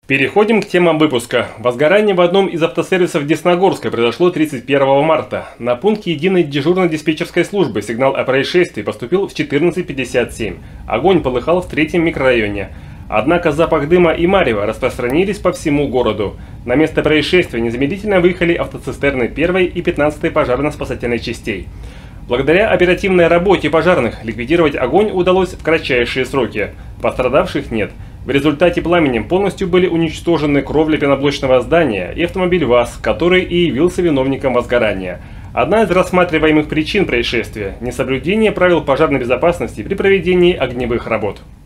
Переходим к темам выпуска. Возгорание в одном из автосервисов Десногорска произошло 31 марта. На пункте единой дежурно-диспетчерской службы сигнал о происшествии поступил в 14:57. Огонь полыхал в третьем микрорайоне. Однако запах дыма и марева распространились по всему городу. На место происшествия незамедлительно выехали автоцистерны 1-й и 15-й пожарно-спасательной частей. Благодаря оперативной работе пожарных ликвидировать огонь удалось в кратчайшие сроки. Пострадавших нет. В результате пламенем полностью были уничтожены кровля пеноблочного здания и автомобиль ВАЗ, который и явился виновником возгорания. Одна из рассматриваемых причин происшествия – несоблюдение правил пожарной безопасности при проведении огневых работ.